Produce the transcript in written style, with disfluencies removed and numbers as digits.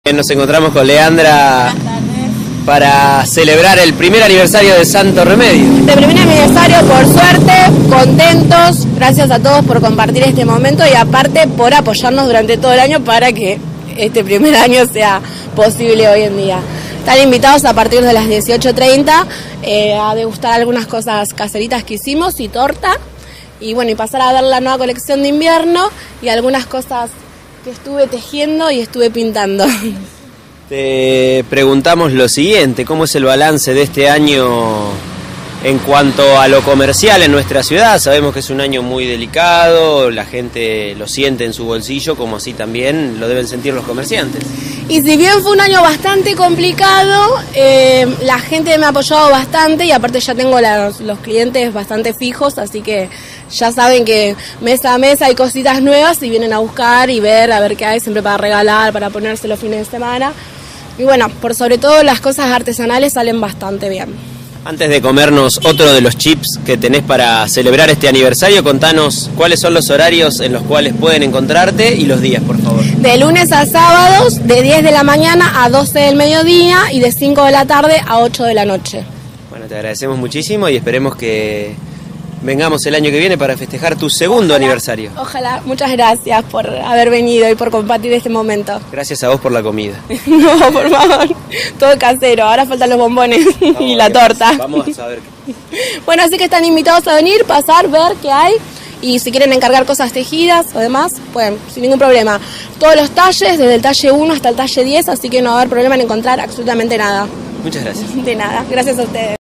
Nos encontramos con Leandra para celebrar el primer aniversario de Santo Remedio. Este primer aniversario, por suerte, contentos, gracias a todos por compartir este momento y aparte por apoyarnos durante todo el año para que este primer año sea posible hoy en día. Están invitados a partir de las 18:30 a degustar algunas cosas caseritas que hicimos y torta y bueno, y pasar a ver la nueva colección de invierno y algunas cosas que estuve tejiendo y estuve pintando. Te preguntamos lo siguiente, ¿cómo es el balance de este año en cuanto a lo comercial en nuestra ciudad? Sabemos que es un año muy delicado, la gente lo siente en su bolsillo, como así también lo deben sentir los comerciantes. Y si bien fue un año bastante complicado, la gente me ha apoyado bastante y aparte ya tengo los clientes bastante fijos, así que ya saben que mes a mes hay cositas nuevas y vienen a buscar y ver, a ver qué hay, siempre para regalar, para ponerse los fines de semana. Y bueno, por sobre todo las cosas artesanales salen bastante bien. Antes de comernos otro de los chips que tenés para celebrar este aniversario, contanos cuáles son los horarios en los cuales pueden encontrarte y los días, por favor. De lunes a sábados, de 10 de la mañana a 12 del mediodía y de 5 de la tarde a 8 de la noche. Bueno, te agradecemos muchísimo y esperemos que vengamos el año que viene para festejar tu segundo aniversario. Ojalá, muchas gracias por haber venido y por compartir este momento. Gracias a vos por la comida. No, por favor, todo casero, ahora faltan los bombones y la torta. Vamos a saber. Bueno, así que están invitados a venir, pasar, ver qué hay y si quieren encargar cosas tejidas o demás, pueden, sin ningún problema. Todos los talles, desde el talle 1 hasta el talle 10, así que no va a haber problema en encontrar absolutamente nada. Muchas gracias. De nada, gracias a ustedes.